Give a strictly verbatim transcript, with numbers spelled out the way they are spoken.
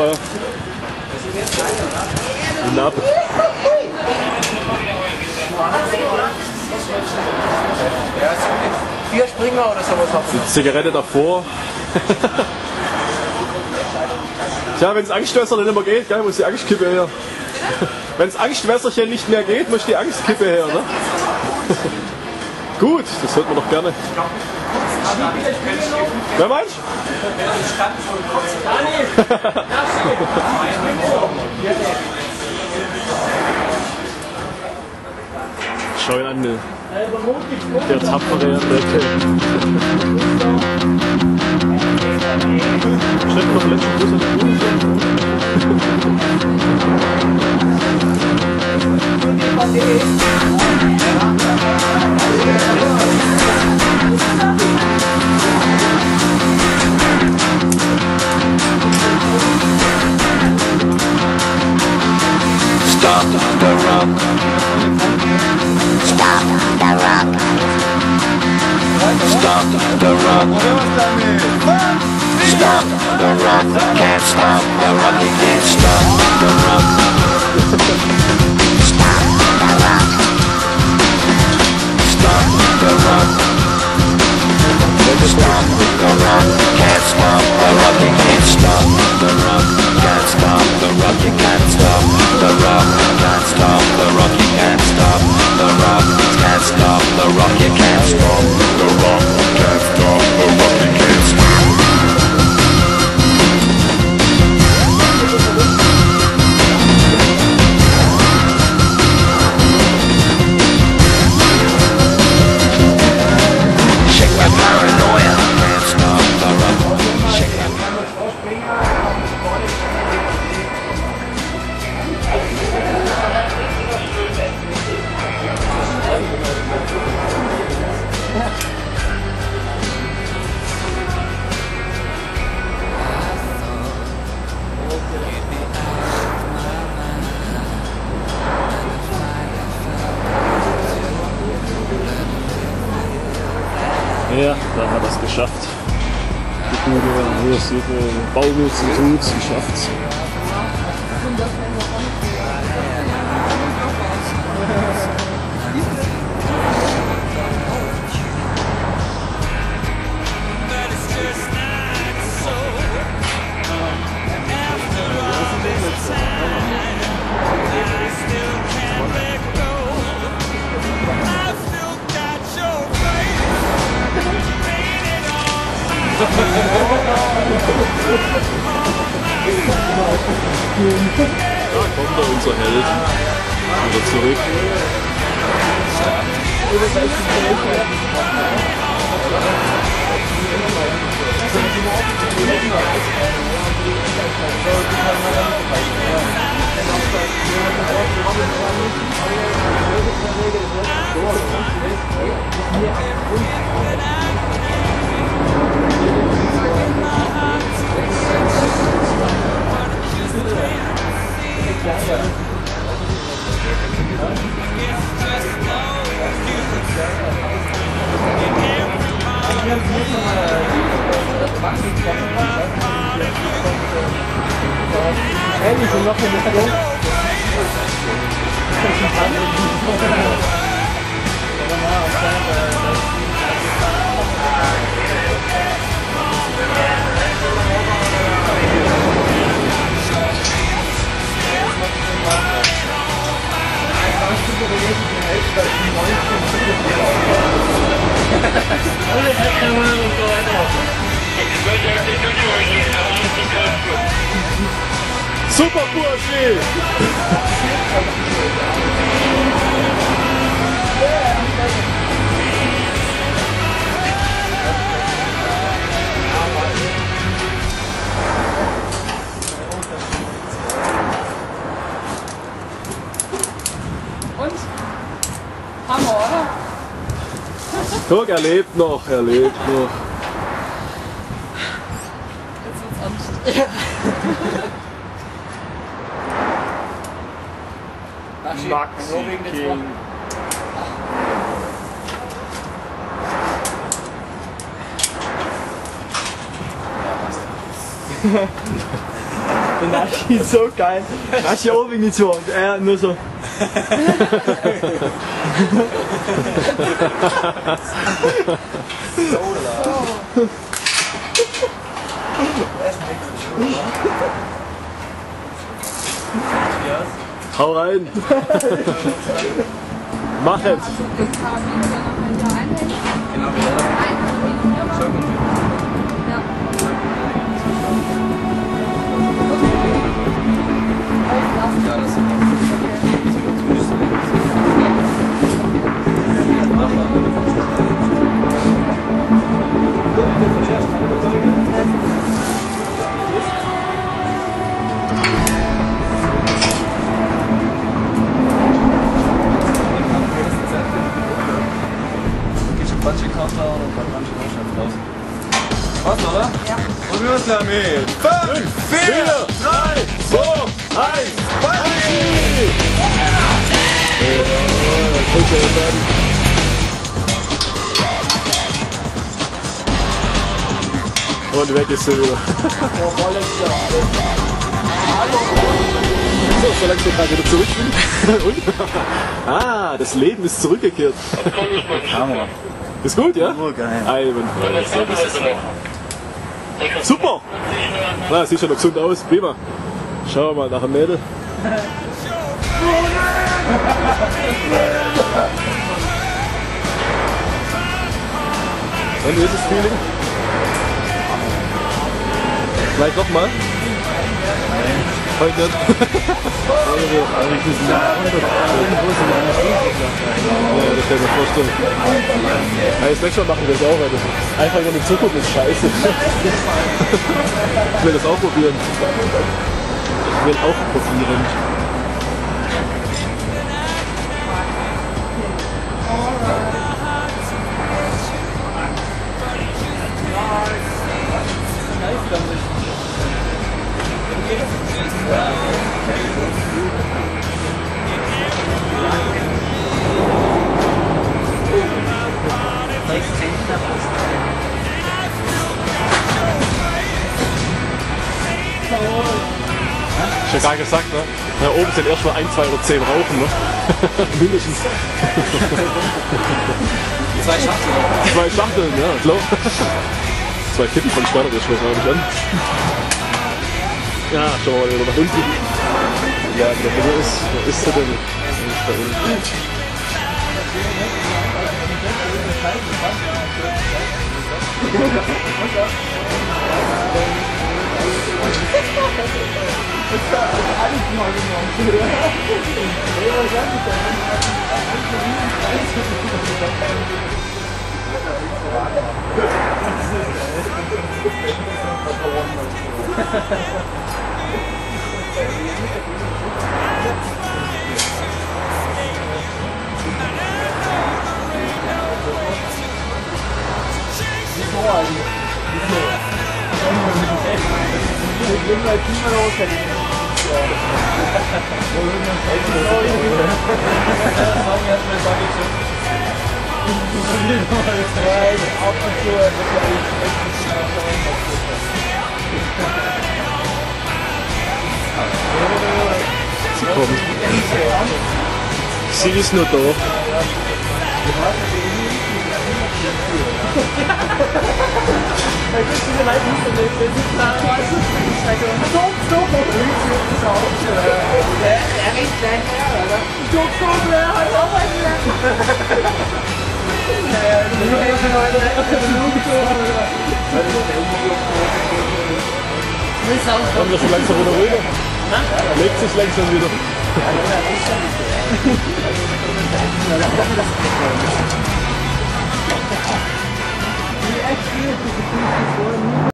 Woche hinab. Vier Springer oder sowas haben wir. Die Zigarette davor. Tja, wenn das Angstwässerchen nicht mehr geht, gell, muss die Angstkippe her. Wenn das Angstwässerchen nicht mehr geht, muss die Angstkippe her. Ne? Gut, das hört man doch gerne. Wer meinst du? Schau ihn an, der tapfere Recke. Schreibt noch letzten Gruß an die Stop the rock. Stop the rock. Stop the rock. Stop the rock. Can't stop the rock. You can't stop the rock. Stop the rock. Stop the rock. Stop the rock. Can't stop the rock. You can't stop the rock. Can't stop the rock. You can't stop the rock. Can't stop the rock. You can't stop the rock. Can't stop the rock. You can't stop the rock. Can't stop the rock. You can't stop. Shake my paranoia. Can't stop the rock. Shake my Ja, da hat er es geschafft. Die gute, hier sieht man, Baumützen tut's, geschafft's. Da kommt er, unser Held, wieder zurück. Ähnlich und noch eine Sache. Super Bursche! Und? Hammer, oder? Guck, er lebt noch, er lebt noch. Jetzt wird's ernst. Maxi King. Ja, passt. Und Naschi ist so geil. Naschi auch irgendwie so und er nur so. Hau rein! Mach es! Was, oder? Ja. Und wir uns damit. fünf, vier, drei, zwei, eins, Und weg ist sie wieder. So, solange ich gerade wieder zurück bin. Und? Ah, das Leben ist zurückgekehrt. Hammer. Ist gut, ja? Oh, geil. Einwandfrei. Super! Na, sieht schon noch gesund aus. Prima. Schauen wir mal nach dem Mädel. Und wie ist das Feeling? Vielleicht nochmal? Heute nicht. Ja, das kann ich mir vorstellen. Ja, das nächste Mal machen wir das auch, weil das einfach über den Zugucken ist scheiße. Ich will das auch probieren. Ich will auch probieren. Ich hab gar gesagt, ne? Da oben sind erst mal ein, zwei oder zehn rauchen, ne? Mindestens. Zwei Schachteln. Zwei Schachteln, ja, klar. Zwei Kippen von Spanner, das schaut man nicht an. Ja, schau mal wieder nach unten. Ja, da ist, wo ist sie denn? Da unten. Sie kommt. Sie ist nur da. Kommt ja schon langsam wieder rüber. Legt sich langsam wieder.